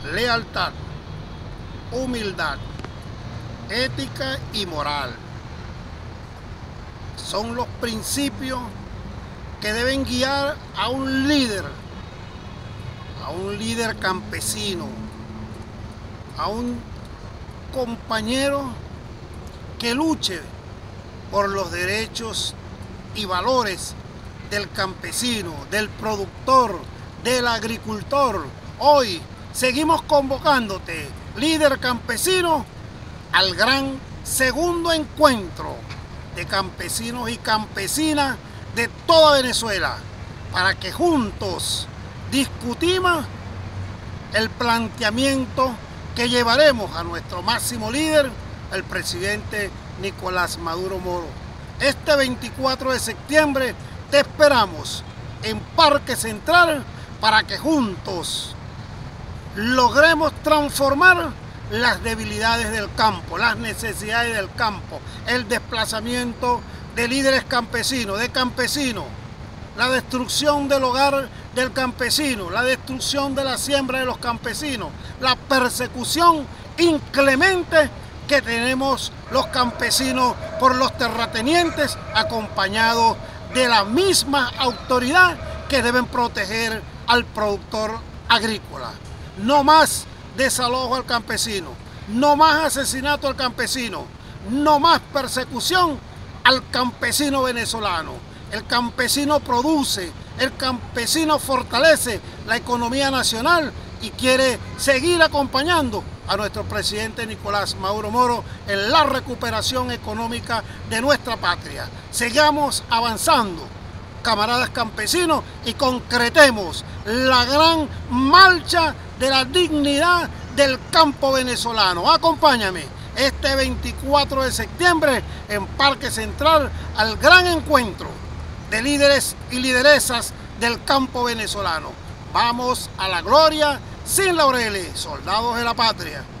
lealtad, humildad, ética y moral. Son los principios que deben guiar a un líder campesino, a un compañero que luche por los derechos y valores del campesino, del productor, del agricultor. Hoy seguimos convocándote, líder campesino, al gran segundo encuentro de campesinos y campesinas de toda Venezuela, para que juntos discutimos el planteamiento que llevaremos a nuestro máximo líder, el presidente Nicolás Maduro Moro. Este 24 de septiembre te esperamos en Parque Central para que juntos logremos transformar las debilidades del campo, las necesidades del campo, el desplazamiento de líderes campesinos, de campesinos, la destrucción del hogar del campesino, la destrucción de la siembra de los campesinos, la persecución inclemente que tenemos los campesinos por los terratenientes, acompañados de la misma autoridad que deben proteger al productor agrícola. No más desalojo al campesino, no más asesinato al campesino, no más persecución al campesino venezolano. El campesino produce, el campesino fortalece la economía nacional y quiere seguir acompañando a nuestro presidente Nicolás Maduro Moro en la recuperación económica de nuestra patria. Sigamos avanzando, camaradas campesinos, y concretemos la gran marcha de la dignidad del campo venezolano. Acompáñame este 24 de septiembre en Parque Central al gran encuentro de líderes y lideresas del campo venezolano. Vamos a la gloria sin laureles, soldados de la patria.